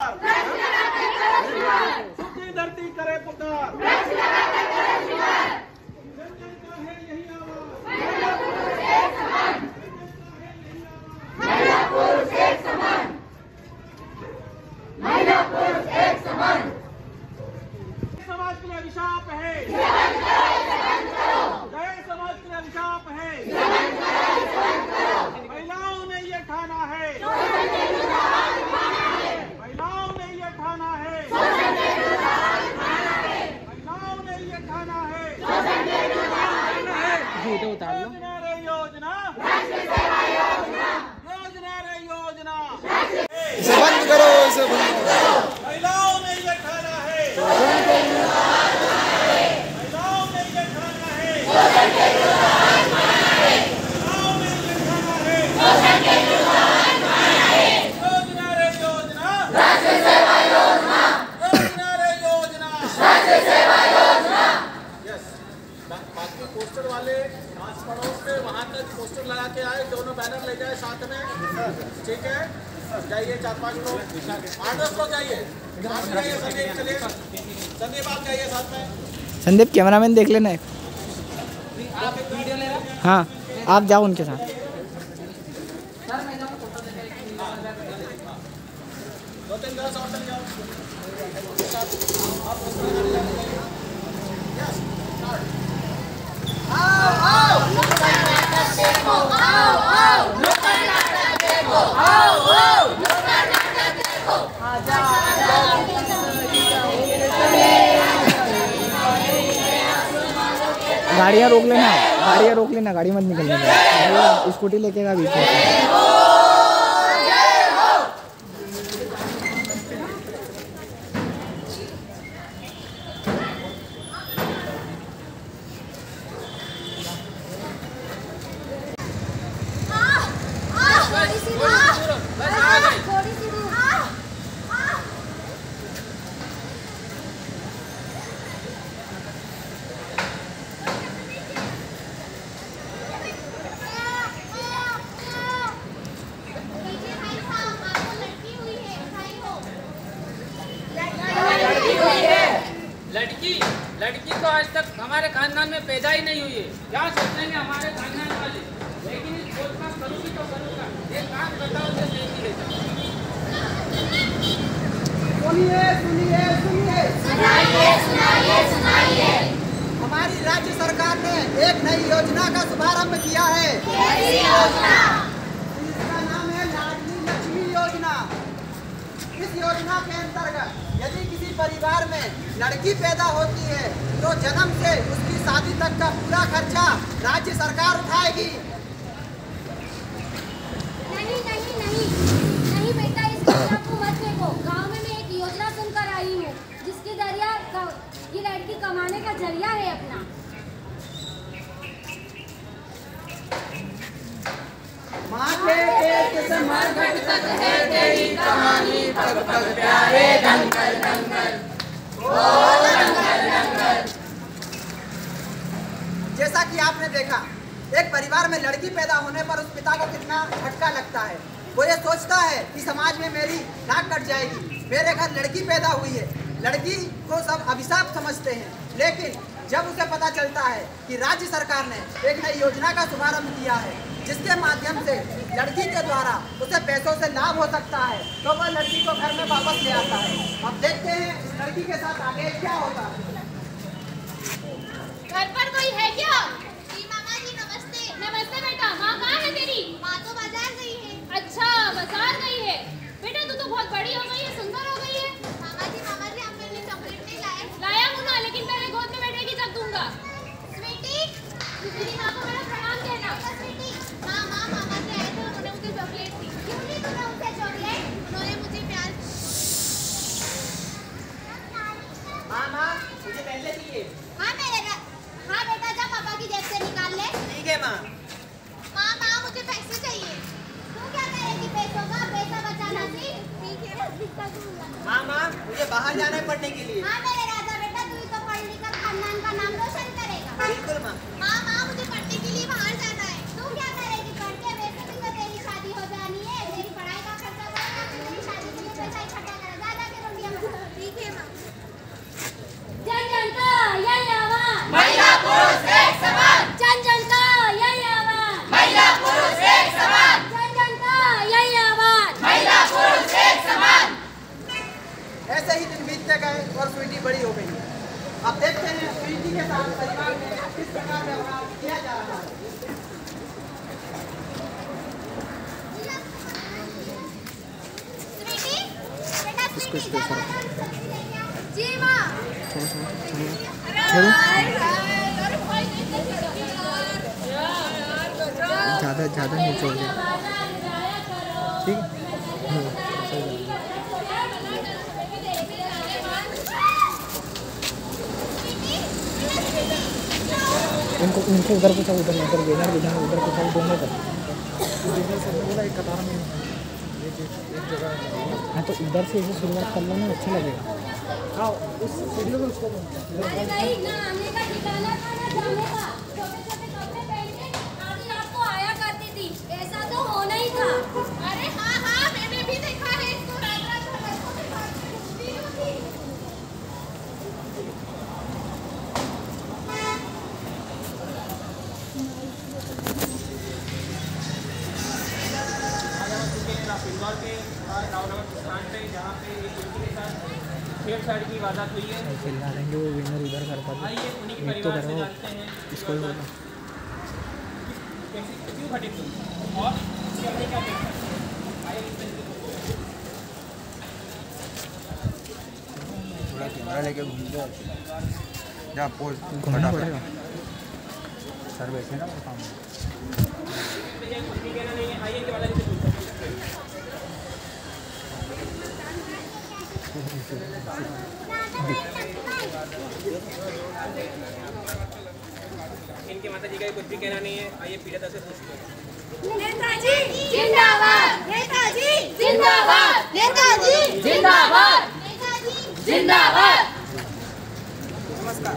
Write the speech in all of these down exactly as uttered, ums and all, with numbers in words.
सूखी धरती करे पुकार, महिला पुरुष एक समान, महिला पुरुष एक समान। समाज के लिए अभिशाप है, जय समाज के लिए अभिशाप है। महिलाओं ने ये ठाना है, महिलाओं ने ये ठाना है, महिलाओं ने ये ठाना है। योजना रे योजना, योजना रे योजना, इसे बंद करो, इसे बंद करो। महिलाओं ने ये ठाना है, महिलाओं ने ये ठाना है, महिलाओं ने ये ठाना है। योजना रे योजना, राज्य सेवा योजना, योजना रे योजना, राज्य सेवा योजना। यस, बाकी पोस्टर वाले आस पड़ोस में वहाँ तक पोस्टर लगा के आए, दोनों बैनर ले जाए साथ में, ठीक है। जाइए चार पाँच लोग, आठ दस लोग जाइए, साथ में जाइए। संदीप चलिए, संदीप आप जाइए साथ में। संदीप कैमरामैन देख लेना है। आप एक वीडियो ले रहे हैं? हाँ, आप जाओ उनके साथ। दो तीन दस और चले जाओ। आप पोस्टर लगा के जाइए। Yes, start. आओ आओ नुक्कड़ नाटक देखो, आओ आओ नुक्कड़ नाटक देखो, आओ आओ नुक्कड़ नाटक देखो। आजा आजा गाड़ियाँ रोक लेना, गाड़ियाँ रोक लेना, गाड़ी मत निकलने देना। स्कूटी लेके का बीच में। लड़की लड़की तो आज तक हमारे खानदान में पैदा ही नहीं हुई है। क्या सोचेंगे हमारे खानदान वाले, लेकिन इस सोच का करूँगी तो करूँगा। ये काम बताओ जो नहीं रहता। सुनिए सुनिए सुनिए सुनाइए सुनाइए सुनाइए। हमारी राज्य सरकार ने एक नई योजना का शुभारंभ किया है। कैसी योजना? इसका नाम है लाडली लक्ष्मी योजना। इस योजना के अंतर्गत यदि किसी परिवार में लड़की पैदा होती है तो जन्म से उसकी शादी तक का पूरा खर्चा राज्य सरकार उठाएगी। नहीं नहीं नहीं नहीं बेटा, इस योजना को मत फेंको। गाँव में मैं एक योजना सुनकर आई हूँ जिसके जरिया ये लड़की कमाने का जरिया है अपना। माँ के पेट से मरघट तक है तेरी कहानी, पग पग प्यारे दंगल दंगल ओ दंगल दंगल। जैसा कि आपने देखा, एक परिवार में लड़की पैदा होने पर उस पिता को कितना झटका लगता है। वो ये सोचता है कि समाज में मेरी नाक कट जाएगी, मेरे घर लड़की पैदा हुई है। लड़की को सब अभिशाप समझते हैं, लेकिन जब उसे पता चलता है कि राज्य सरकार ने एक नई योजना का शुभारंभ किया है जिसके माध्यम से लड़की के द्वारा उसे पैसों से लाभ हो सकता है, तो वह लड़की को घर में वापस ले आता है। अब देखते हैं इस लड़की के साथ आगे क्या होगा। घर पर कोई है क्या? जी मामा जी नमस्ते। नमस्ते बेटा। माँ कहाँ है तेरी? माँ तो बाजार गई है। अच्छा, बाजार गई है। बेटा तू तो बहुत बड़ी हो गई है, सुंदर हो गई है। मामा जी मामा जी आप मेरे लिए चॉकलेट नहीं लाए? लाया हूँ ना, लेकिन पहले गोद में बैठेगी तब दूंगा। स्वीटी तेरी माँ को मेरा प्रणाम कहना। स्वीटी माँ माँ मामा जी आए थे, उन्होंने मुझे चॉकलेट दी। क्यों दी तूने उनसे चॉकलेट? उन्होंने मुझे प्यार। माँ माँ मुझे पैसे दिए। हाँ मेरे हाँ बेटा जा पापा की जेब से निकाल ले। ठीक है माँ। माँ माँ मुझे पैसे चाहिए। तू क्या करेगी पैसों का? पैसा बचाना सीख। ठीक है। माँ माँ मुझे बाहर जाना है पढ़ने के लिए। हाँ मेरे राजा बेटा, तू ही तो पढ़ लिख कर खानदान का नाम रोशन करेगा। बिल्कुल माँ। माँ माँ मुझे पढ़ने के लिए बाहर जाना है। तू क्या करेगी पढ़ के? वैसे भी तो तेरी शादी हो जानी है, मेरी पढ़ाई का खर्चा करेगा, तू मेरी शादी के लिए पैसा इकट्ठा करेगा। जा जा इसको इसको सर जी माँ। छोड़ो छोड़ो छोड़ो ज़्यादा ज़्यादा नीचे हो गया ठीक है। इनको इनको उधर कुछ उधर उधर विनर विनर उधर कुछ दोनों का एक कतार में एक एक जगह। हाँ तो इधर से इसे शुरुआत कर लो ना, अच्छा लगेगा। हाँ उस वीडियो में उसको नहीं ना आने का ठिकाना था ना जाने का। छोटे छोटे कपड़े पहन के आधी रात को आया करती थी, ऐसा तो होना ही था। अरे हाँ हाँ मैंने भी देखा है इसको रात रात भर बच्चों के साथ घूमती थी। इंदौर के रावनगर स्थान पे जहाँ पे एक लड़की के साथ छेड़छाड़ की वारदात हुई है। चिल्ला देंगे वो विनर इधर कर पाते। आइए उन्हीं के एक तो परिवार से करो जानते हैं इसको ही बोलो। कैसे क्यों घटित हुई और इसके हमने क्या देखा। आइए इस तरीके से थोड़ा कैमरा लेके घूम जाओ जा पोज घूमना पड़ेगा। सर वैसे ना काम कुछ भी कहना नहीं है। आइए इनके बारे में पूछते हैं। इनके माता जी का कुछ भी कहना नहीं है। आइए पीड़िता से पूछते हैं। नेताजी जिंदाबाद। नेताजी जिंदाबाद। नेताजी जिंदाबाद। नेताजी जिंदाबाद। नमस्कार।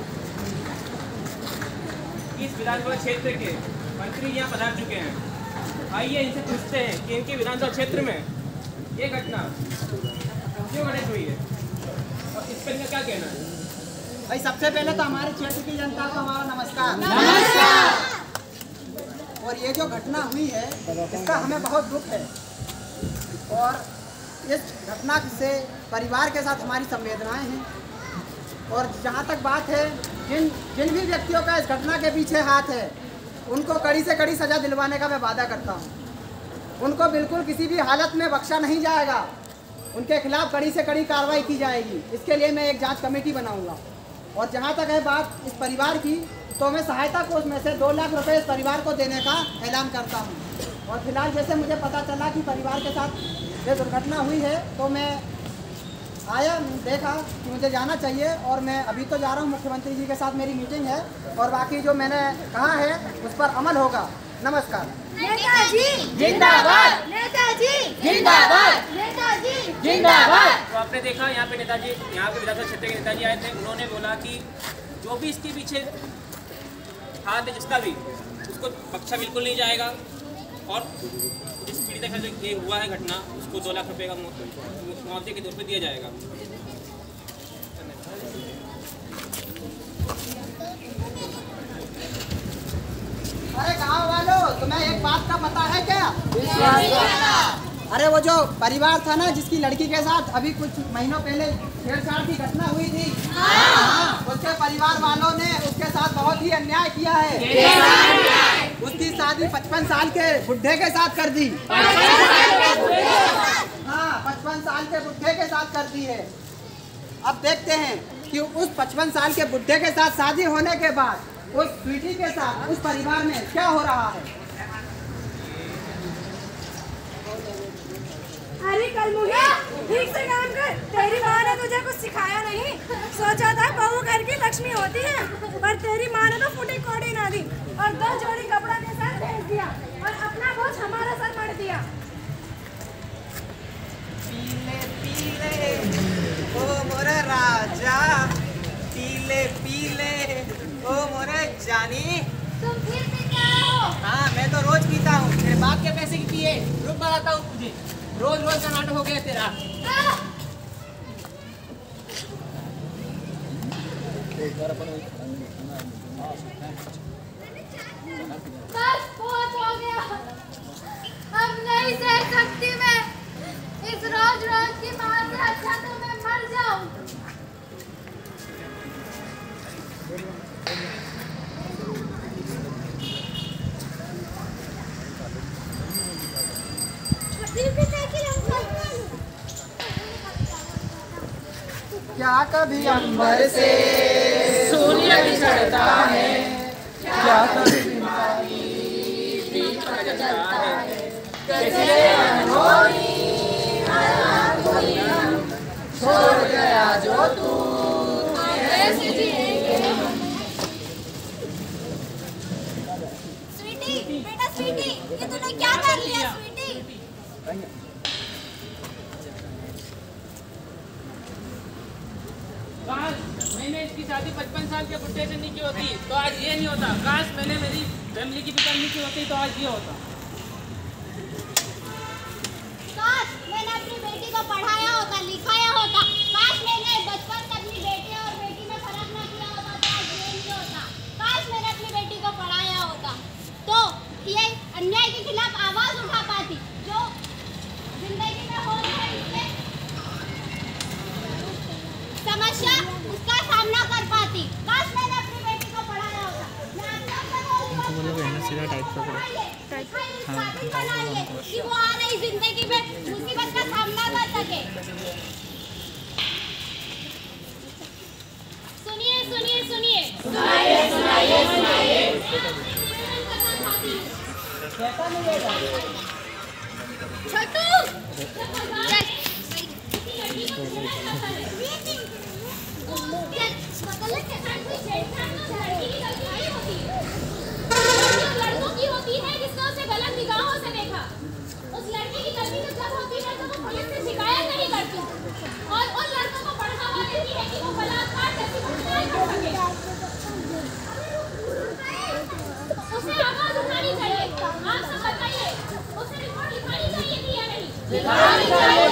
इस विधानसभा क्षेत्र के मंत्री यहाँ पधार चुके हैं। आइए इनसे पूछते हैं कि इनके विधानसभा क्षेत्र में ये घटना क्यों घटित हुई है और इस पर इनका क्या कहना है। भाई सबसे पहले तो हमारे क्षेत्र की जनता को हमारा नमस्कार। नमस्कार। और ये जो घटना हुई है इसका हमें बहुत दुख है और इस घटना से परिवार के साथ हमारी संवेदनाएं हैं। और जहाँ तक बात है जिन जिन भी व्यक्तियों का इस घटना के पीछे हाथ है उनको कड़ी से कड़ी सज़ा दिलवाने का मैं वादा करता हूँ। उनको बिल्कुल किसी भी हालत में बख्शा नहीं जाएगा। उनके खिलाफ कड़ी से कड़ी कार्रवाई की जाएगी। इसके लिए मैं एक जांच कमेटी बनाऊंगा। और जहां तक है बात इस परिवार की तो मैं सहायता कोष में से दो लाख रुपए इस परिवार को देने का ऐलान करता हूं। और फिलहाल जैसे मुझे पता चला कि परिवार के साथ ये दुर्घटना हुई है तो मैं आया, देखा कि मुझे जाना चाहिए और मैं अभी तो जा रहा हूं। मुख्यमंत्री जी के साथ मेरी मीटिंग है और बाकी जो मैंने कहा है उस पर अमल होगा। नमस्कार। नेताजी जिंदाबाद। नेताजी जिंदाबाद। नेताजी जिंदाबाद। तो आपने देखा यहाँ पे नेताजी, यहाँ पे विधानसभा क्षेत्र के नेताजी आए थे। उन्होंने बोला कि जो भी इसके पीछे हाथ है जिसका भी, उसको बख्शा बिल्कुल नहीं जाएगा और जिस पीड़िता का जो ये हुआ है घटना उसको दो लाख रुपए का मुआवजे के तौर पर दिया जाएगा। अरे गाँव वालों, तुम्हें एक बात का पता है क्या? अरे वो जो परिवार था ना जिसकी लड़की के साथ अभी कुछ महीनों पहले छेड़छाड़ की घटना हुई थी, हाँ, उसके परिवार वालों ने उसके साथ बहुत ही अन्याय किया है। उसकी शादी पचपन साल के बुढ़े के साथ कर दी। हाँ, पचपन साल के बुढ़े के साथ कर दी है। अब देखते हैं कि उस पचपन साल के बुढ़े के साथ शादी होने के बाद उस स्वीटी के साथ उस परिवार में क्या हो रहा है। अरे कल मुझे ठीक से काम कर। तेरी माँ ने तुझे कुछ सिखाया नहीं। सोचा था बहू घर की लक्ष्मी होती है, पर तेरी माँ ने तो फूटी कोड़ी ना दी और दो जोड़ी कपड़ा के साथ भेज दिया और अपना बोझ हमारा सर मढ़ दिया। पीले पीले ओ मोरे राजा, पीले पीले ओ मोरे जानी। तुम फिर से क्या हो? हाँ, मैं तो रोज पीता हूँ। मेरे बाप के पैसे की पिए रुक बताता हूँ तुझे। रोज रोज का नाटक हो गया तेरा। आह! बस बहुत हो गया। अब नहीं सह सकती मैं इस रोज रोज की मार से। अच्छा तो मैं मर जाऊं। क्या कभी अंबर से सूर्य बिछड़ता है, क्या कभी दीपक जलता है, कैसे अनहोनी छोड़ गया जो तू स्वीटी, बेटा स्वीटी, ये तूने क्या कर लिया स्वीटी? काश मैंने इसकी शादी पचपन साल के बुढ़े से नहीं की होती तो आज ये नहीं होता। काश मैंने मेरी फैमिली की भी करनी की होती तो आज ये होता। काश मैंने अपनी बेटी को पढ़ाया होता, लिखाया होता। काश मैंने बचपन से अपनी बेटी और बेटी में फर्क ना किया होता तो आज ये नहीं होता। काश मैंने अपनी बेटी को पढ़ाया होता तो ये अन्याय के खिलाफ आवाज उठा पाती जो जिंदगी में हो रहा है इससे समस्या उसका सामना कर पाती। काश मैंने अपनी बेटी को पढ़ाया होता। मैं आप लोग से बोलूंगा सीधा टाइप पकड़ो। काबिल बनाइए कि वो आ रही जिंदगी में मुसीबत का सामना कर सके। सुनिए सुनिए सुनिए सुनाइए सुनाइए सुनाइए छोटू लड़कों की होती है जिसने उसे गलत निगाहों से देखा। उस लड़की की गलती तो जब होती है तो वो पुलिस से शिकायत नहीं करती और उन लड़कों को बढ़ावा देती है कि वो बलात्कार जैसी घटनाएं कर सके। उसे आवाज उठानी चाहिए। आप सब बताइए उसे रिपोर्ट लिखानी चाहिए थी या नहीं? लिखानी चाहिए।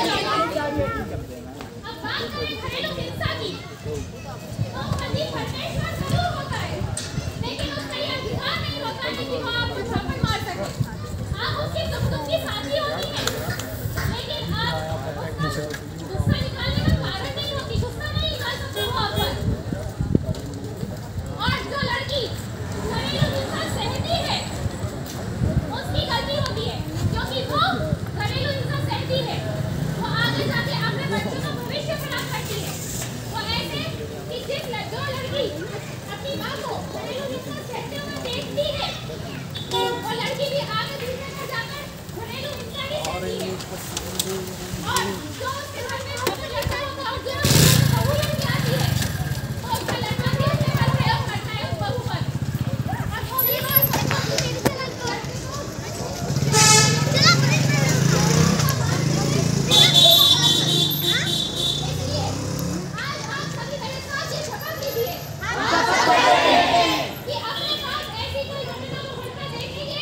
अब बात करें घरेलू हिंसा की तो पति परमेश्वर जरूर होता है लेकिन उसका ये अधिकार नहीं होता है कि वो आपको थप्पड़ मार सके। आप उसकी दुख दुख की साथी होती है लेकिन आप उसका गुस्सा निकालने का कारण नहीं होती। गुस्सा नहीं निकाल सकते हो आप पर। और जो लड़की घरेलू हिंसा सहती है उसकी गलती होती है क्योंकि वो घरेलू हिंसा सहती है। वो आगे जाके अपने बच्चों का भविष्य खराब करती है। वो ऐसे कि जिस जो लड़की अपनी माँ को घरेलू हिंसा सहते हुए देखती है वो लड़की भी आगे दूसरे में जाकर घरेलू हिंसा ही सहती है। और जो उसके घर में होकर लड़का होगा और जो बहू लड़की आती है वो उसका लड़का भी अपने पर प्रयोग करता है उस बहू पर। और वो भी बात आज आप सभी मेरे साथ ये शपथ लीजिए कि अपने साथ ऐसी कोई घटना को घटना देखेंगे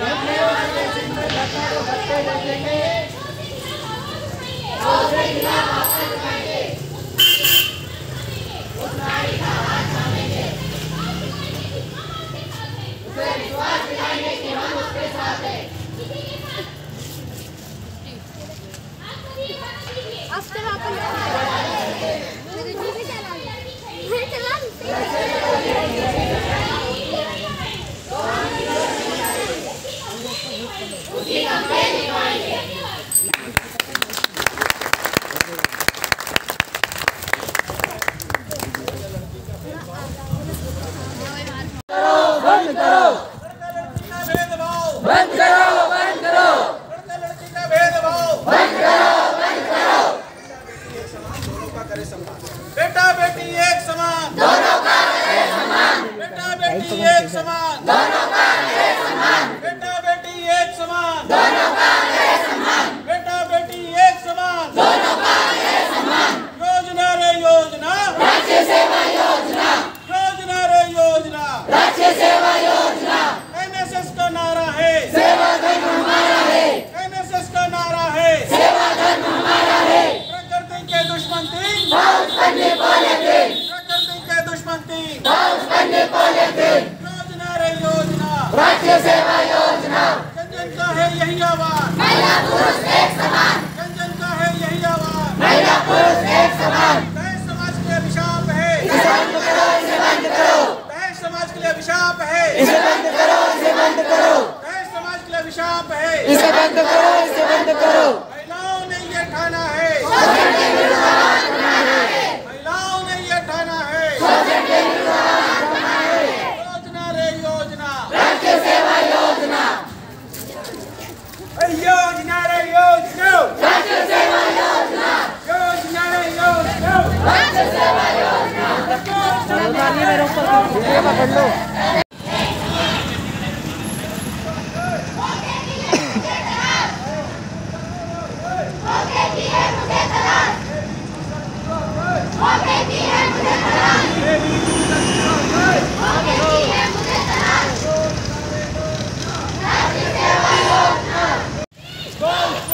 बेटा बेटी एक समान, दोनों का एक समान। बेटा बेटी एक समान, दोनों का एक समान। बेटा बेटी एक समान, दोनों का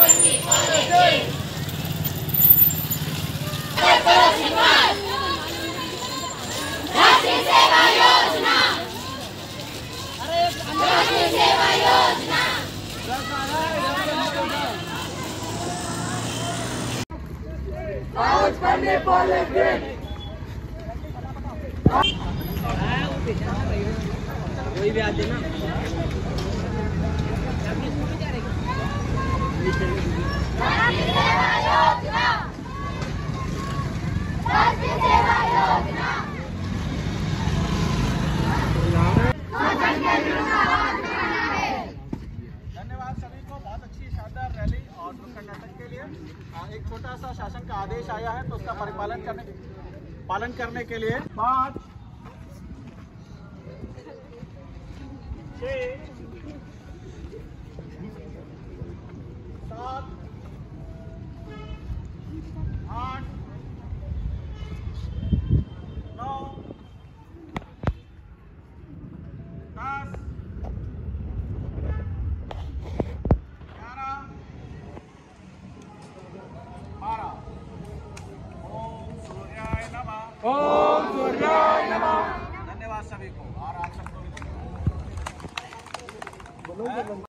कोई भी आते ना धन्यवाद सभी को, बहुत अच्छी शानदार रैली और नुक्कड़ नाटक के लिए। आ, एक छोटा सा शासन का आदेश आया है तो उसका परिपालन करने पालन करने के लिए पाँच छः सात आठ नौ दस ग्यारह बारह। ओम सूर्याय नमः। ओम सूर्याय नमः। धन्यवाद सभी को। और आप सबको भी